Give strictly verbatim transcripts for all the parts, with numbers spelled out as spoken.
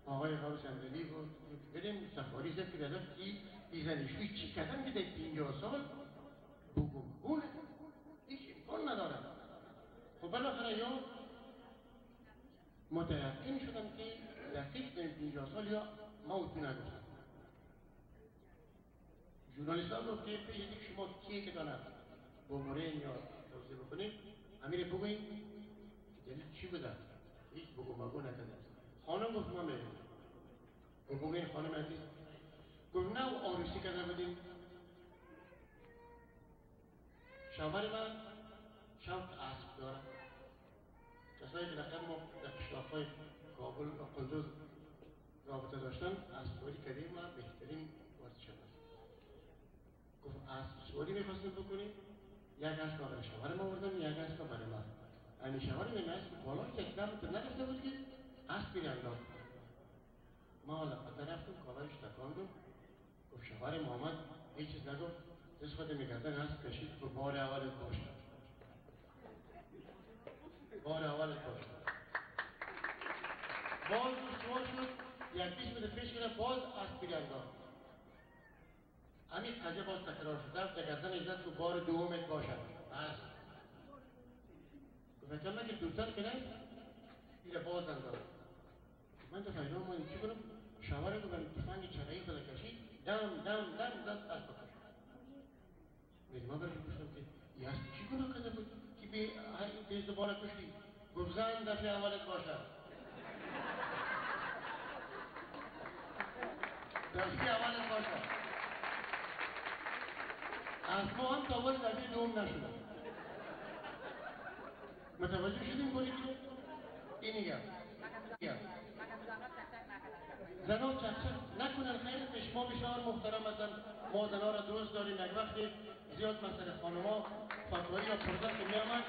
آقای قابل صندلی بود بریم سفاری زد که دادم کی بیزنشوی چی کردن که در پینجاه سال بگونه هیچ امکان ندارم. خب بالاخره یا متیقن شدم که دقیق در پینجاه سال یا موت نگفتم. ژورنالیست ها گفت که پیش شما کیه که دانم با مورین یا توضیح بکنید امیر بگوین که دلیل چی بوده هیچ بگو مگو نکرده. خانم گفت ما میریم. گفت بگوین خانم عزیز گفت نه آروسی کرده بودیم شوهر من شوق اسب داره. کسایی که لقب ما در کشتافهای کابل و قندوز رابطه داشتن اسبسواری کردیم و بهترین ورزش است. گفت اسبسواری میخواستیم بکنیم یک اسب برای شوهر ما بردم یک اسب برای من. این شوهر من اسب بالای یک دم نرفته بود که اسب بیرنداز. ما حالا قطع رفتم کالایش تکاندم گفت شوهر محمد هیچ چیز نگفت دست خود میگردن اسب کشید و بار اولت باشد بار اولت باشد باز سوال شد یک بیش بده پیش کنه باز اسب بیرنداز. همین قضیه باز تکرار شد در گردن ایزد که بار دومت باشد اسب گفت کم نکه دوستان کنه ایره باز انداز. من تو فایده ما این چی کنم شوهر رو من تفنگ چرایی خدا کشید دم دم دم دست اسب کشید. میگه ما برای پشتم که یه اسب چی گناه کرده بود که به این زبانه کشید. گفت زن دفعه اولت باشد دفعه اولت باشد. از ما هم تا اول دفعه دوم نشدم. متوجه شدیم کنی که اینی گم زنان چک چک نکنن خیلی پیش ما بسیار محترم هستن. ما زنان را دوست داریم. یک وقتی زیاد مسئله خانما فتوایی یا پرزن که می آمد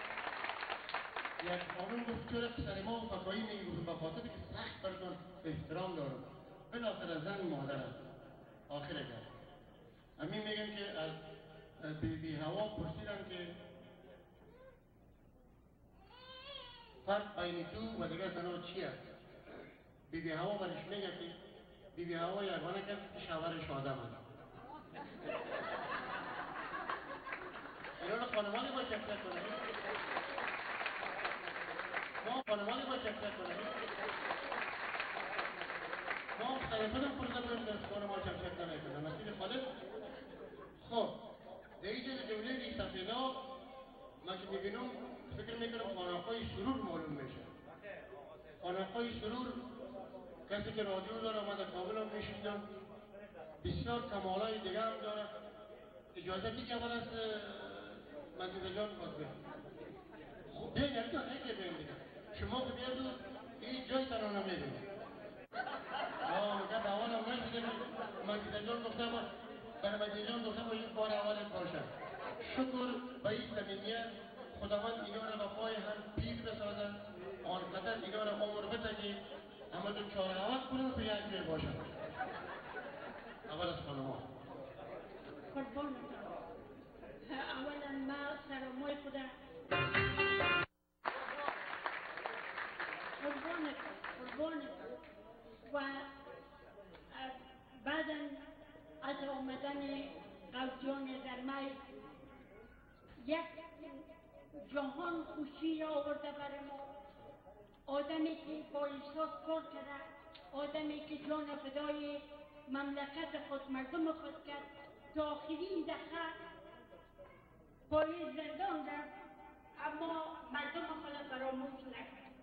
یک خانم گفت چرا سر ما فتوایی میگی گفتم به خاطر که سخت براتون احترام دارم. بالاخره زن مادر است آخر گرد. همین میگن که از بی بی هوا پرسیدن که فرق بین تو و دیگر زنان چی است؟ بی بی هوا برش میگه که بی بی هوا یگانه کرد که شوهرش آدم است. اینا خانمانی با چک چک کنه ما خانمانی با چک چک کنه ما مختلفه هم پرزه باید در خانما چک چک کنه مسئله خالد. خب در اینجا جمله دی سفینا من که میبینم فکر میکنم خانقای سرور معلوم میشه. خانقای سرور کسی که رادیو داره ما در کابل هم میشیدم بسیار کمالای دیگه هم داره. اجازه دی که اول از مجید جان باز بیم خب بین یکی تا نگه بیم دیگه شما که بیادو این جای ترانه میبینید آه مگه به اول هم نشده مجید جان دختر با برای مجید جان دختر با یک بار اولت باشد. شکر به این زمینیه خداوند اینا را به پای هم پیر بسازد آنقدر اینا را عمر بده که همه دو چهار عوض کنن به یک جای باشد. اول از خانما قربان اولا ما سلامای خدا قربانت قربانت و بعدا از آمدن قوجان در مای یک جهان خوشی آورده برای ما. آدمی که با احساس کار کرده آدمی که جان فدای مملکت خود مردم خود کرد تا آخرین دقیقه پای زندان رفت اما مردم خود فراموش نکرد.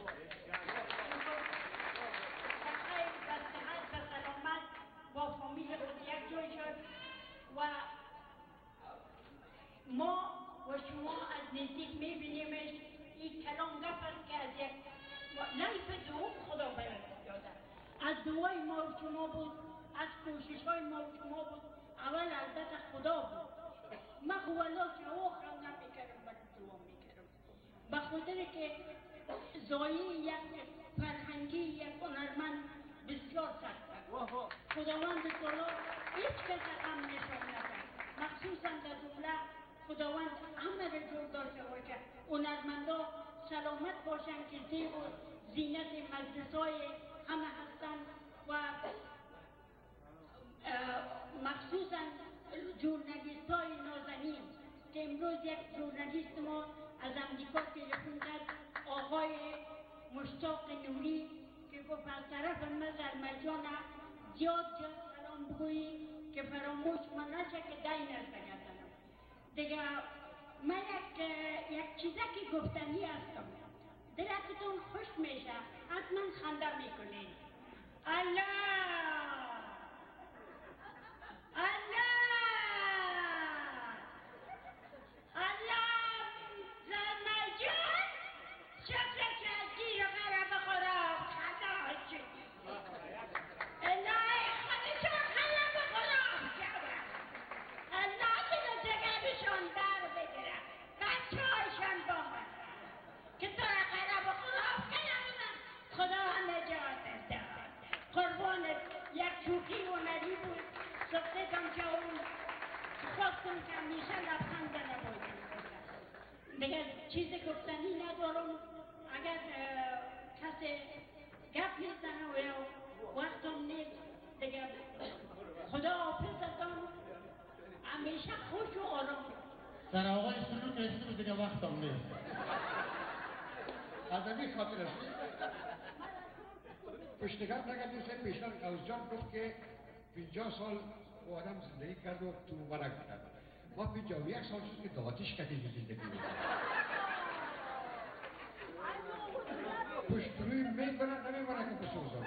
بخیر و صحت و سلامت با فامیل خود یک جای شد و ما و شما از نزدیک میبینیمش. این کلام گفت است که از یک لیف دوم خدا برد داده. از دعای ما و شما بود از کوشش های ما و شما بود. اول البته خدا بود. من خوالله که آخرم نمیکردم برای دعا میکردم به خاطر که زایی یک فرهنگی یک هنرمند بسیار سخت است. خداوند تعالی هیچ کس هم نشان نداد مخصوصا در دوله خداوند همه را جور داشته باشه. هنرمندا سلامت باشن که زیب و زینت مجلس های همه هست و مخصوصا ژورنالیست های نازنین که امروز یک ژورنالیست ما از امریکا تلفن کرد، آقای مشتاق نوری، که گفت از طرف مزر جانه زیاد زیاد سلام بگویی که فراموش من نشه که دینش بگردنم. دیگه من یک یک چیزه که گفتنی هستم، دلتون خوش میشه، حتما خنده میکنین. الله الله الله زلمه جان شکل شکیر غره بخورم خدا شدی الهی خودشان غره بخورم شده الله دل جگرشان در بگیره بچه هایشان با من که تو را غره بخورم کنم خدا نجات داد. قربان یک شوخی و نری بود سفتم که اون خواستم که همیشه لبخند نبودم. دیگه چیز گفتنی ندارم. اگر کسی گپ میزنه و یا وقتم نیست دیگه خدا حافظتان، همیشه خوش و آرام. در آقای سلوک رسید دیگه وقتم نیست. از این خاطر است پشتگر نگردیم سه پیشتر قوز جان گفت که پنجاه سال او آدم زندگی کرد و تو مبارک کرد. ما پنجاه و یک سال شد که داتیش کتیج زندگی میکنم. پشت روی میکنن نمیمونه که بسوزم.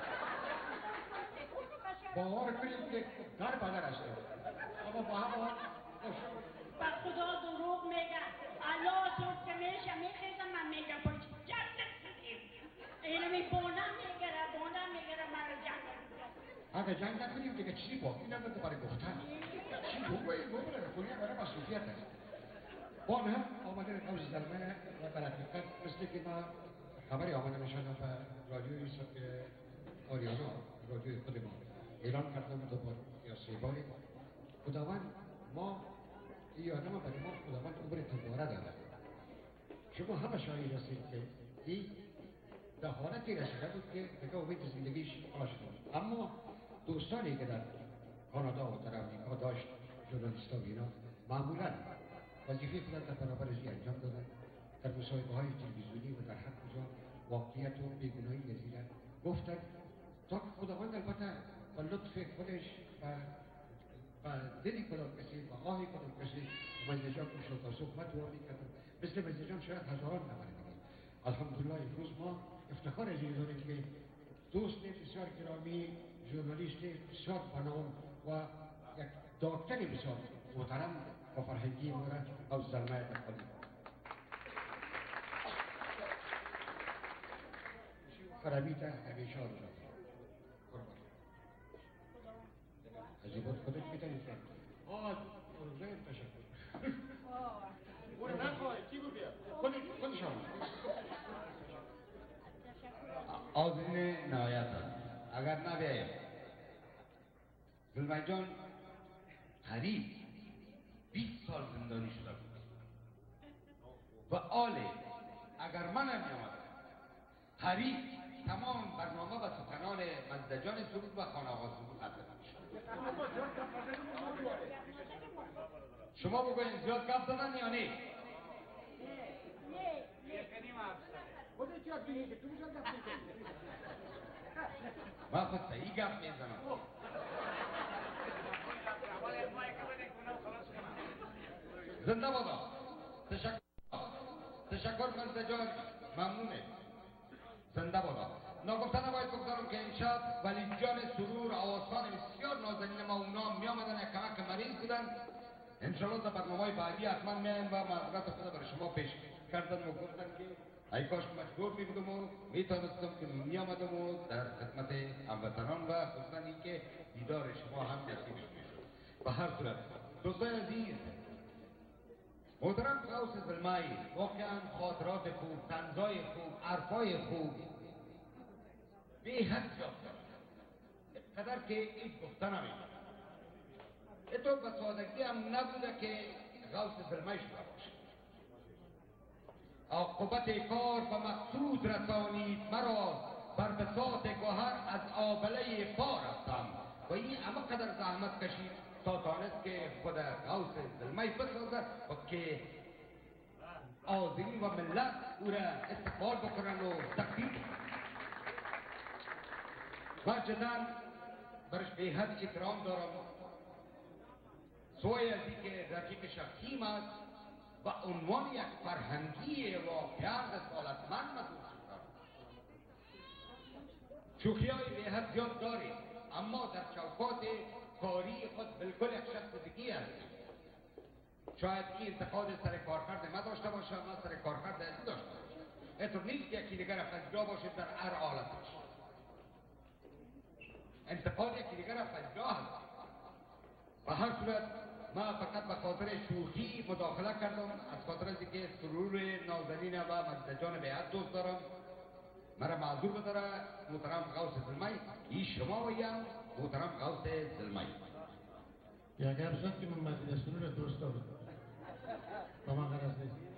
باور کنیم که در بدر است. اما با هم با با خدا دروغ میگه. الله تو که میشه میخیزم من میگه پشت جنت سیدیم. اینو می بونه میگره بونه میگره من رو جنت. اگه جنگ نکنیم دیگه چی باقی نداره برای گفتن. چی بگوییم بگوییم کنیم برای مسئولیت است. با هم آمده قوز زلمه و در حقیقت مثل که ما خبری آمده میشن به رادیوی سبک آریانا، رادیوی خود ما اعلان کردم دو بار یا سه باری خداوند ما این آدم برای ما خداوند عمر دوباره داره. شما همه شاهد هستید که این در حالتی رسیده بود که دیگه امید زندگیش خلاص شد. اما دوستانی که در کانادا و در امریکا داشت ژورنالیست‌ها و اینا معمولاً وظیفه خودت در برابر ازی انجام دادن، در مصاحبه های تلویزیونی و در هر کجا واقعیت و بیگناهی یزیدن گفتن تا که خداوند البته با لطف خودش و و دلی کدام کسی و آهی کدام کسی مجلجان کش و تا صحبت و میکردن مثل مجلجان شاید هزاران نفر دیگه. الحمدلله امروز ما افتخار از این داریم که دوست بسیار گرامی، ژورنالیست بسیار بنام و یک دکتر بسیار محترم و فرهنگی ما را از زلمه تقدیم خرابی تا همیشه آرزو قربان از این بود خودت میتونید آه آرزوی تشکر برو نخواه چی گو بیا خودت خودش آمد آذین نهایتان اگر نبیایم زلمه جان قریب بیست سال زندانی شده بود و آله اگر منم میامد قریب تمام برنامه و سخنان مزدجان سرود و خانه آقا سرود حضرت میشد. شما بگوین زیاد گفت دادن یا نه؟ من خود صحیح گفت میزنم. زنده بادا. تشکر تشکر مزدجان ممنونه. زنده بادا. ناگفتن باید بگذارم که امشب ولی جان سرور آوازخوان بسیار نازنین ما اونا می آمدن یک کمک مریض بودن. انشاءالله در برنامه بعدی حتما میایم و معذرت خود برای شما پیش کردن و گفتن که ای کاش مجبور می بودم و می توانستم که می آمدم و در خدمت هموطنان و خصوصا این که دیدار شما هم نصیب میشد. به هر صورت دوستان عزیز محترم غوث زلمه‌ای واقعا خاطرات خوب، طنزای خوب، حرفای خوب به حد یافتم قدر که این گفتن نمی‌کنم. اینطور به سادگی هم نبوده که غوث زلمه‌ای شده باشه. عاقبت کار و مقصود رسانید مرا بر بساط گوهر از آبله پا رفتم و این اما قدر زحمت کشید تا تانست که خود غوث زلمی بسازد و که آذین و ملت او را استقبال بکنن و تقدیر و جدا برش به حد احترام دارم سوی از اینکه رفیق شخصیم است و عنوان یک فرهنگی واقعا رسالتمند محسوب شدم. شوخی های به حد زیاد داریم اما در چوکات کاری خود بالکل یک شخص دیگه است. شاید این انتقاد سر کارکرد ما داشته باشه ما سر کارکرد از داشته باشه. اینطور نیست که یکی دیگر فجدا باشه در هر حالتش. انتقاد یکی دیگر فجدا هست. و هر صورت ما فقط به خاطر شوخی مداخله کردم از خاطر از اینکه سرور نازنین و مزدجان بیعت دوست دارم. مرا معذور بداره محترم غوث زلمی این شما ویم محترم غوث زلمی. یا اگر شد که من مزید سرور دوست دارم با من غرض نیست.